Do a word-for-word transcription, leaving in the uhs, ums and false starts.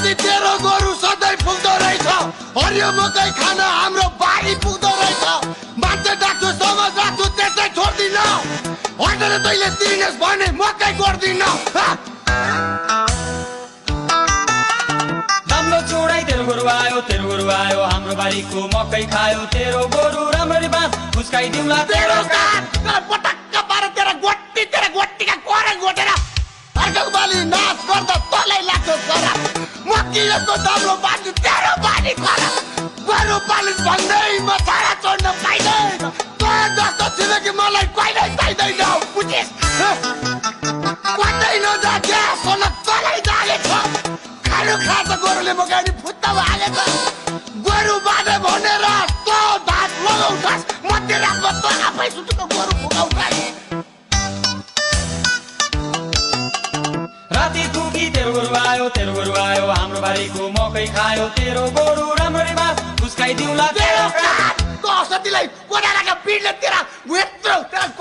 राति तेरो गोरु सधैँ पुग्दो रहेछ हरियो मकै खान हाम्रो बारी पुग्दो रहेछ मान्छे डाक्छु समाज राख्छु त्यसै छोड्दिन होइन र तैँले दिनेस् भने मकै गोड्दिन राम्रो चोडाइ तेरो गोरु आयो तेरो गोरु आयो हाम्रो बारीको मकै खायो तेरो गोरु राम्ररी बाँध फुस्काइदिउँला तेरो कान पटक्क पार तेरो गोटी तेरो गोटीका कोरे गोटेर अर्को बाली नाच गर्दा तलै लाग्छ खरा मकिएको दाम्रो बानी तेरो बानी खरा गोरु पालिस भन्दै म छाडा छोड्न पाइँदैन तँ जस्तो छिमेकी मलाई कहिल्यै चाहिँदैन बुझिस् कतै नजा ग्यास हुन तलै जालेछ खानु खान्छ गोरुले मगानी फुत्ता हालेछ गोरु बाँधे भनेर तँ भात लगाउँछस् मध्य रातमा तँ आफै सुतेको गोरु फुकाउँछस् राति दुखी तेरो गोरु आयो तेरो गोरु आयो हाम्रो बारीको मकै खायो तेरो गोरु राम्ररी बाँध फुस्काइदिउँला तेरो कान कसतिलाई कोडालाका पिडले तेरा वेत्रो तेरा